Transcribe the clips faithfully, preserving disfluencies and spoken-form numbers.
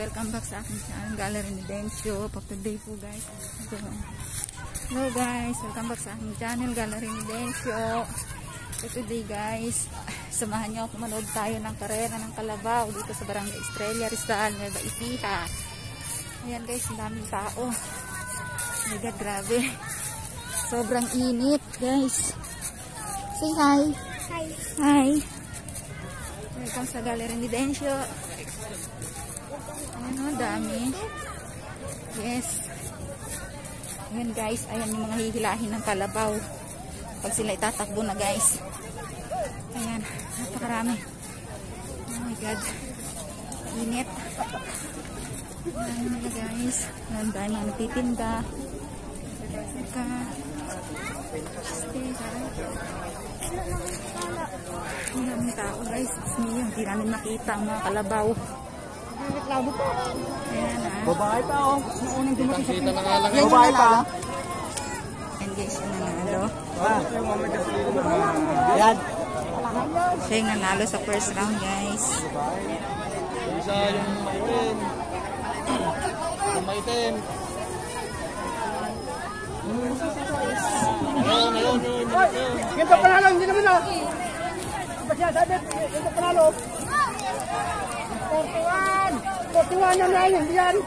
welcome back sa aking channel, Gallery ni Dencio. Pag today po guys, ito. Hello guys, welcome back sa aking channel, Gallery ni Dencio. So today guys, samahan niyo ako manood tayo ng karera ng kalabaw dito sa Barangay Estrella, Rizal, Nueva Ecija. Ayan guys, ang daming tao. Mega grabe. Sobrang init guys. Say hi. Hi. Hi. Welcome sa Gallery ni Dencio. Ano, dami. Yes. Ayan guys, ayan yung mga hihilahin ng kalabaw. Pag sila itatakbo na guys. Ayan, napakarami. Oh my god. Init. Ayan nila guys. Ayan, dami mga nagtitinda. Saka. Stay, ang daming tao guys. Hindi namin nakita ang mga kalabaw. Ayan ah. Babae pa oh. Unang dumating sa pinto. Babae pa. Ayan guys, yung nanalo. Ayan. Siya yung nanalo sa first round guys. Isa yung maitim. Yung maitim. Ayun, ayun, ayun. Yung panalo, hindi naman na. Siya sabi, yung panalo. forty-one. forty-one yan na yun, yan.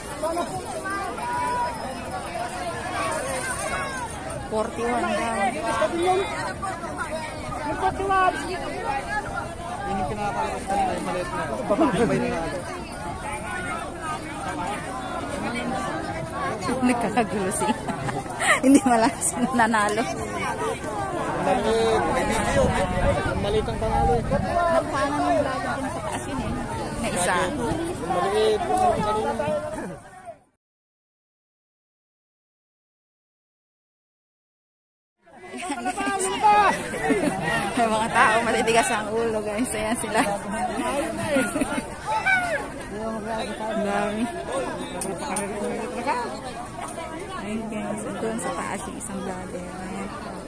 forty-one daw. Yung forty-one. Yun yung pinakakalakas kanina, yung maliit na. Babay na nga. Nagkakagulo sila. Hindi malakas nanalo. Maliit. May video. Maliit ang panalo eh. Nagpanan ng vlog din sa taas yun eh. Na isa. Maliit. May mga tao matitigas ang ulo guys. Ayan sila. Dami. Ayun guys. Doon sa taas yung isang vlogger. Ayan.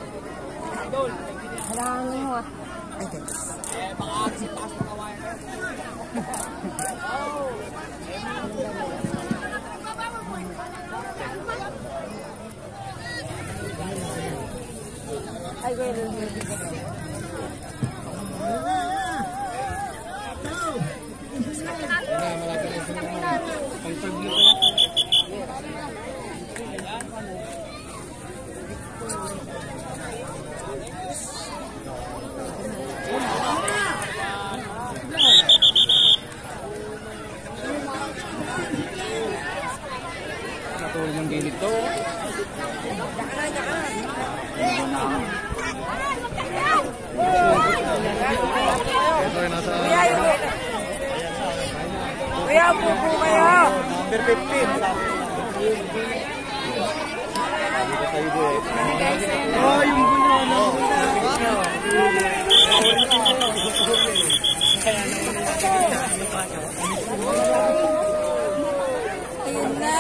Halangan mo ah. Ay guys. Ay, well, Katulad ng gilid to. Kuya, pupo kayo. Number fifteen. Oh, yung bunyo, no? Ayun na.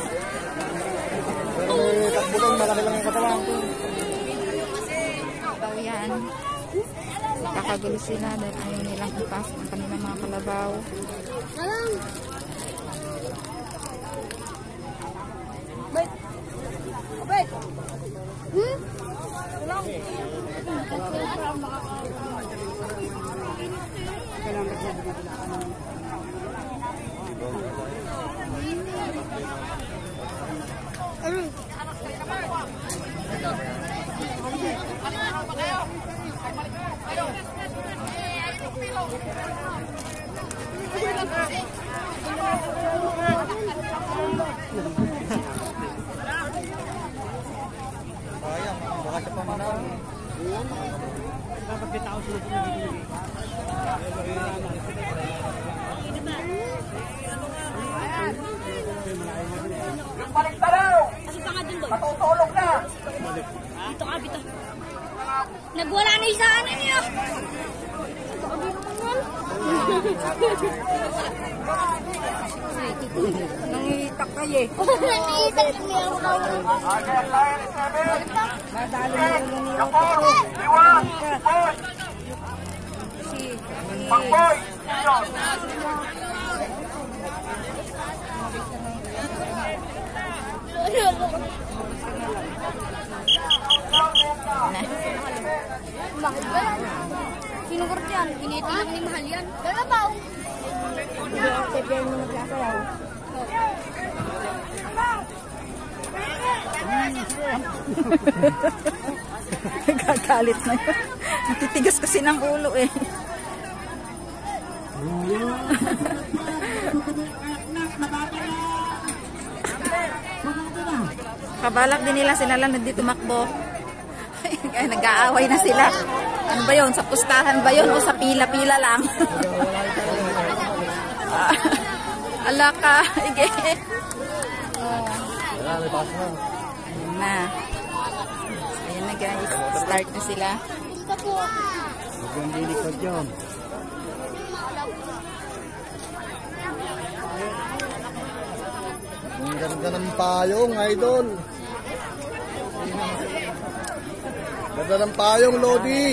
Takbulan, malaki lang yung katawan. Daw yan. Kakagulo sila dahil ayaw nilang ipasok ang kanilang mga kalabaw. Alam. Wait. Wait. Hmm? Alam. Sayang, baka siya pa manalo. Dapat bitao sila sila dito. Balik taraw! Asa ka nga dun, boy? Matutulog na! Dito ka, bito. Nagwala na isa ano niya. Nangitak kayo eh. Nangitak niya ako. Madali mo ulo niya. Si... Pagboy! Nah. Mahal ba yan? Sino ko yan? Pinito lang ni mahal yan. Dalabaw. Sabihan mo nagsasayaw. Gagalit na yun. Natitigas kasi ng ulo eh. Kabalak din nila sila lang nandito tumakbo. Kaya nag-aaway na sila. Ano ba yun? Sa pustahan ba yun? O sa pila-pila lang? Ala ka. Ige. Ayan na. Ayan na guys. Start na sila. Huwag yung lilikod yun. Ang ganda ng payong, idol. Ganda ng payong, Lodi.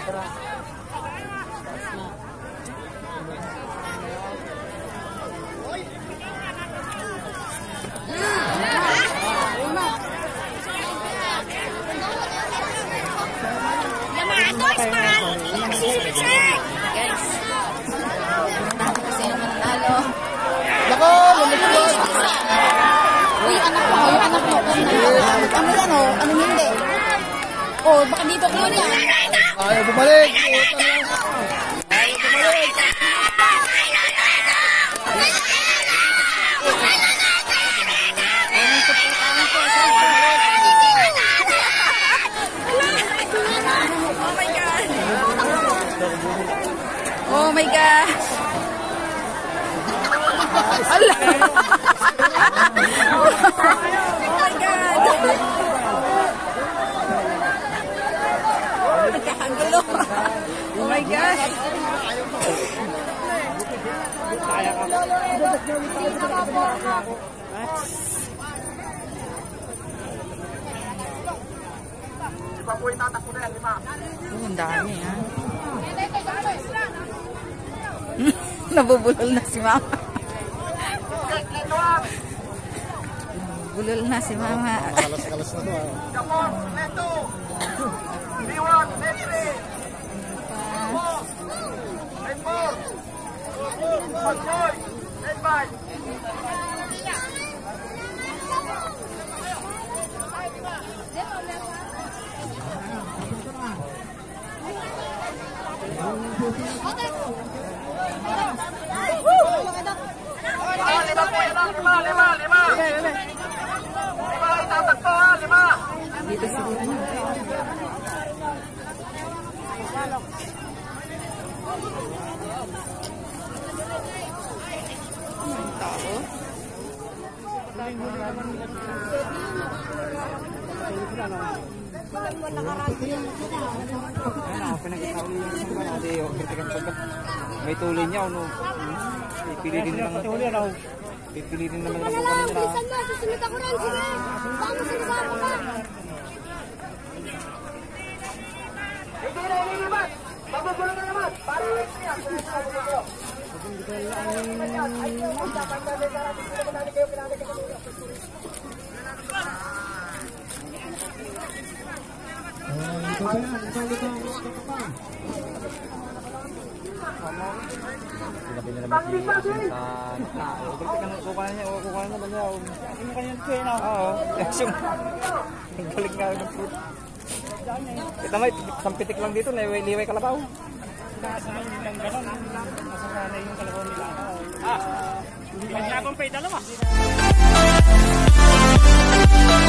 Guys. Kasi naman talo. Nako, lumikod. Uy, anak mo, yung anak mo. Ano yan o? Anong hindi? Oh, baka dito ko yan. Ayaw bumalik. Ayaw bumalik. Oh my gosh. Allah. Oh my God. Nagkakagulo. Oh my gosh. Oh, ang dami ha. Nabubulol na si mama. Bulol na si mama. Kalas-kalas na to ah. Dito siguro. Ang tao. May tuloy niya, ano? Pipili din naman. Pipili din naman ako kanina. Bisan mo, susunod ako rin. Sige. Baka mo sinasama ka. Hindi na iniibat. Magugulo na naman. Para rin siya. Sinabi na naman si Asin sa tao. Kukuha niya, kukuha niya ba niya? Ano kanya ito eh, no? Oo. Yung ang galing nga ng food. Kita mo, isang pitik lang dito, liway kalabaw. Nasaan lang gano'n, nasaan yung kalabaw nila. Ah, hindi ka pang pay dalawa.